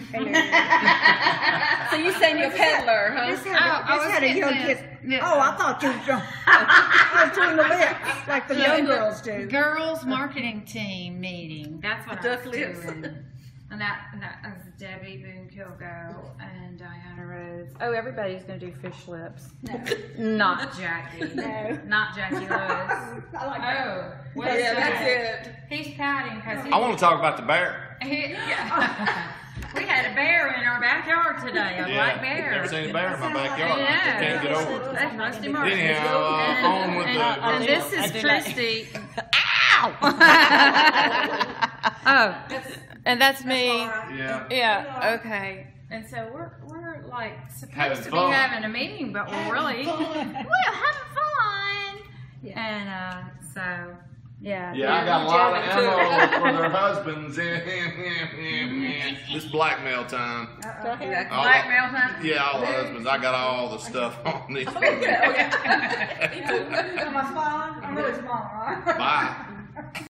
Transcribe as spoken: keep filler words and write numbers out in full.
So you saying you're a peddler, huh? Just had a, Oh, I just was had a young getting kid. the- Oh, I thought you were doing, I was doing the lips like the young girls do. Girls marketing team meeting. That's what Duck I was lips. doing. And that, and that was Debbie Boone Kilgo and Diana Rhodes. Oh, everybody's gonna do fish lips. No. Not Jackie. No. Not Jackie Lewis. I like that. Oh, what's Yeah, that? that's it. He's pouting because he. I want to talk about the bear. he yeah. We had a bear in our backyard today, a black bear. Never seen a bear in my backyard. Yeah. I can't get over it. That's Rusty Martin. Anyhow, uh, and, on with and, the- and this is Christy. Ow! Oh, and that's me. Yeah. Yeah. Okay. And so we're we're like supposed Having to fun. be having a meeting, but we're really we're having fun. Yeah. And uh, so yeah. Yeah, I got a lot of ammo for their husbands. This blackmail time. Uh-oh. Yeah. All Blackmail time. Yeah, all the husbands. I got all the stuff on these. Okay, okay. Me too. Am I smiling? I'm really smiling, right? Bye.